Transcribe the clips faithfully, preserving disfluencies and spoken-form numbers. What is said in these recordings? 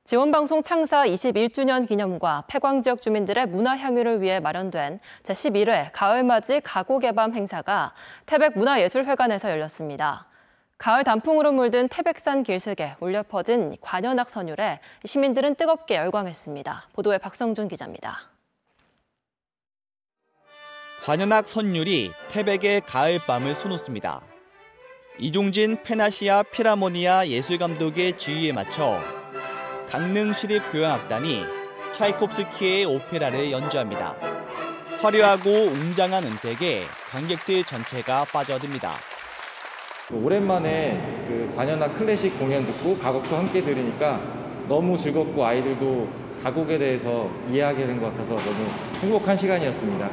지원방송 창사 이십일 주년 기념과 폐광 지역 주민들의 문화 향유를 위해 마련된 제십일 회 가을맞이 가곡의 밤 행사가 태백문화예술회관에서 열렸습니다. 가을 단풍으로 물든 태백산 길슭에 울려 퍼진 관현악 선율에 시민들은 뜨겁게 열광했습니다. 보도에 박성준 기자입니다. 관현악 선율이 태백의 가을밤을 수놓습니다. 이종진 페나시아 필하모니아 예술감독의 지휘에 맞춰 강릉시립교향악단이 차이콥스키의 오페라를 연주합니다. 화려하고 웅장한 음색에 관객들 전체가 빠져듭니다. 오랜만에 그 관현악 클래식 공연 듣고 가곡도 함께 들으니까 너무 즐겁고 아이들도 가곡에 대해서 이해하게 된 것 같아서 너무 행복한 시간이었습니다.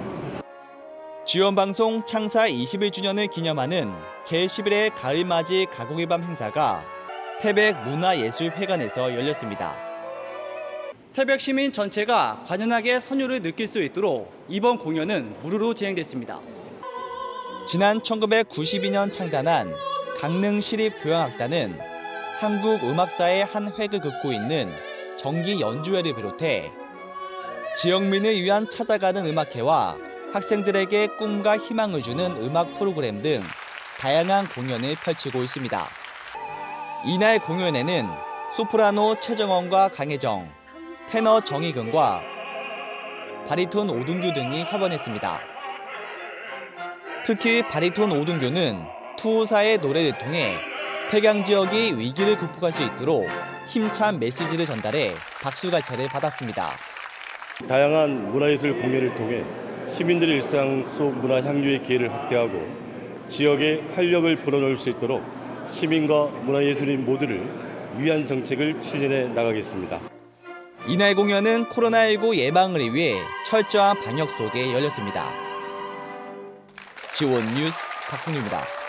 지원방송 창사 이십일 주년을 기념하는 제십일 회 가을맞이 가곡의 밤 행사가 태백문화예술회관에서 열렸습니다. 태백 시민 전체가 관현악의 선율을 느낄 수 있도록 이번 공연은 무료로 진행됐습니다. 지난 천구백구십이 년 창단한 강릉시립교향악단은 한국 음악사의 한 획을 긋고 있는 정기 연주회를 비롯해 지역민을 위한 찾아가는 음악회와 학생들에게 꿈과 희망을 주는 음악 프로그램 등 다양한 공연을 펼치고 있습니다. 이날 공연에는 소프라노 최정원과 강혜정, 테너 정희근과 바리톤 오동규 등이 협연했습니다. 특히 바리톤 오동규는 투우사의 노래를 통해 폐광 지역이 위기를 극복할 수 있도록 힘찬 메시지를 전달해 박수갈채를 받았습니다. 다양한 문화예술 공연을 통해 시민들의 일상 속 문화 향유의 기회를 확대하고 지역의 활력을 불어넣을 수 있도록 시민과 문화예술인 모두를 위한 정책을 추진해 나가겠습니다. 이날 공연은 코로나십구 예방을 위해 철저한 방역 속에 열렸습니다. 지원 뉴스 박승유입니다.